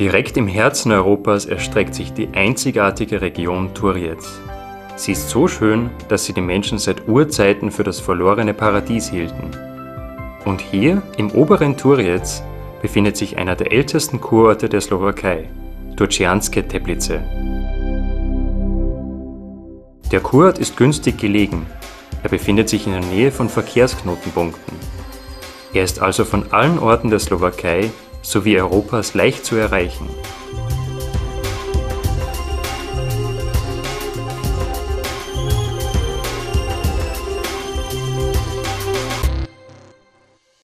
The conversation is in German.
Direkt im Herzen Europas erstreckt sich die einzigartige Region Turriet. Sie ist so schön, dass sie die Menschen seit Urzeiten für das verlorene Paradies hielten. Und hier, im oberen Turriet, befindet sich einer der ältesten Kurorte der Slowakei, Turčianske Teplice. Der Kurort ist günstig gelegen. Er befindet sich in der Nähe von Verkehrsknotenpunkten. Er ist also von allen Orten der Slowakei sowie Europas leicht zu erreichen.